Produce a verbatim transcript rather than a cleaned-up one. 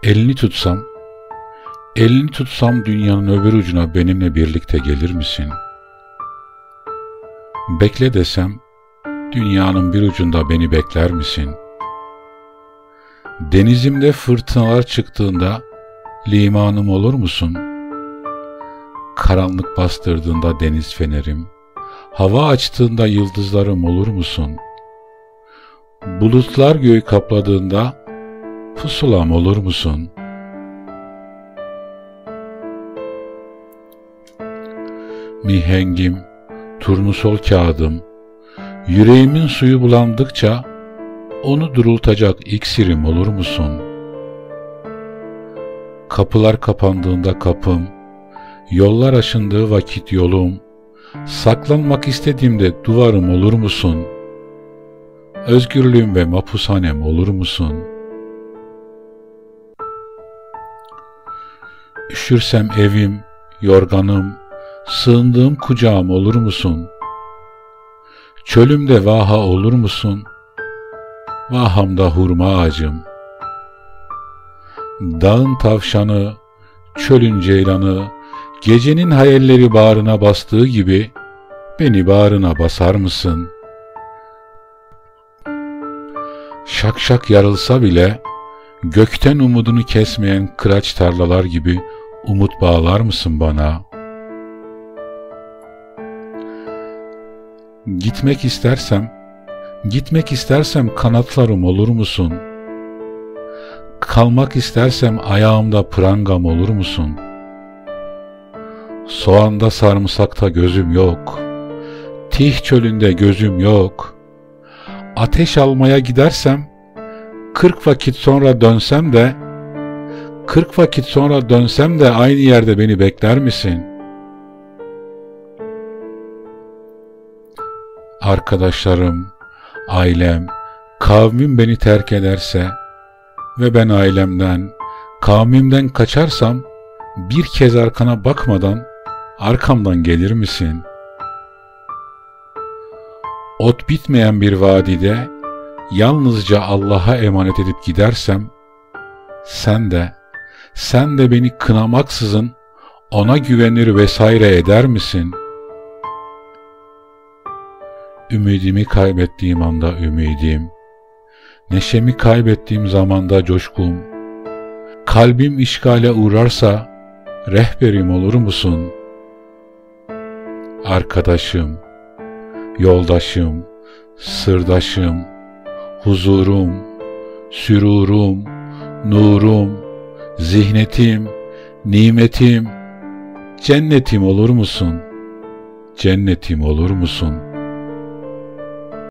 Elini tutsam, elini tutsam dünyanın öbür ucuna benimle birlikte gelir misin? Bekle desem, dünyanın bir ucunda beni bekler misin? Denizimde fırtınalar çıktığında limanım olur musun? Karanlık bastırdığında deniz fenerim, hava açtığında yıldızlarım olur musun? Bulutlar göğü kapladığında pusulam olur musun? Mihengim, turnusol kağıdım, yüreğimin suyu bulandıkça onu durultacak iksirim olur musun? Kapılar kapandığında kapım, yollar aşındığı vakit yolum, saklanmak istediğimde duvarım olur musun? Özgürlüğüm ve mapushanem olur musun? Üşürsem evim, yorganım, sığındığım kucağım olur musun? Çölümde vaha olur musun? Vahamda hurma ağacım. Dağın tavşanı, çölün ceylanı, gecenin hayalleri bağrına bastığı gibi beni bağrına basar mısın? Şak şak yarılsa bile gökten umudunu kesmeyen kıraç tarlalar gibi umut bağlar mısın bana? Gitmek istersem, gitmek istersem kanatlarım olur musun? Kalmak istersem ayağımda prangam olur musun? Soğanda sarımsakta gözüm yok, Tih çölünde gözüm yok. Ateş almaya gidersem, kırk vakit sonra dönsem de, kırk vakit sonra dönsem de aynı yerde beni bekler misin? Arkadaşlarım, ailem, kavmim beni terk ederse ve ben ailemden, kavmimden kaçarsam, bir kez arkana bakmadan arkamdan gelir misin? Ot bitmeyen bir vadide yalnızca Allah'a emanet edip gidersem, sen de, sen de beni kınamaksızın ona güvenir vesaire eder misin? Ümidimi kaybettiğim anda ümidim, neşemi kaybettiğim zamanda coşkum, kalbim işgale uğrarsa rehberim olur musun? Arkadaşım, yoldaşım, sırdaşım, huzurum, sürurum, nurum, zihnetim, nimetim, cennetim olur musun? Cennetim olur musun?